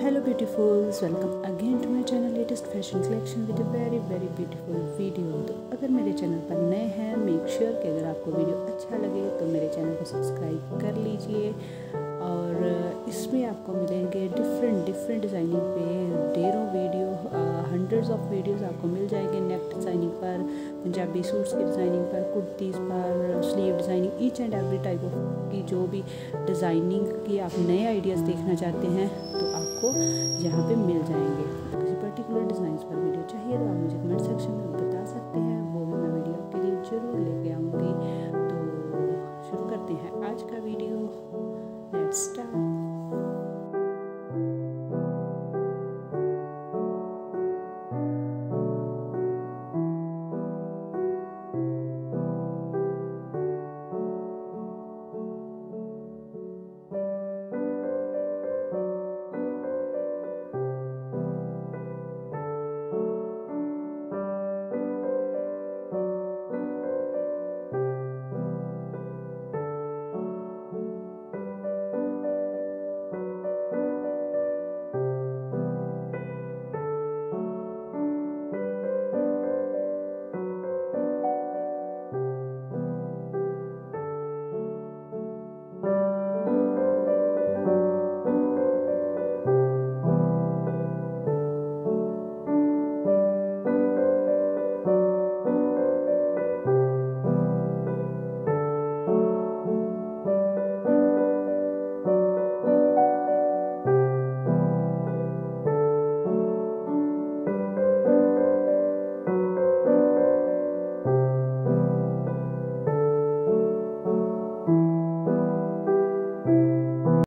Hello beautifuls, welcome again to my channel latest fashion collection with a very beautiful video। तो अगर मेरे channel पर नए हैं, मेक श्योर कि अगर आपको वीडियो अच्छा लगे तो मेरे चैनल को सब्सक्राइब कर लीजिए। और इसमें आपको मिलेंगे डिफरेंट डिज़ाइनिंग पे ढेरों वीडियो, हंड्रेड्स ऑफ वीडियोस आपको मिल जाएंगे। नेक डिज़ाइनिंग पर, पंजाबी सूट्स की डिज़ाइनिंग पर, कुर्तीज़ पर, sleeve designing, each and every type of की जो भी डिज़ाइनिंग की आप नए आइडियाज़ देखना चाहते हैं तो आपको यहाँ पे मिल जाएंगे। किसी पर्टिकुलर डिज़ाइन पर वीडियो चाहिए तो आप मुझे कमेंट सेक्शन में बता सकते हैं, वो भी मैं वीडियो आपके लिए ज़रूर लेके आऊँगी। तो शुरू करते हैं आज का वीडियो, लेट्स स्टार्ट।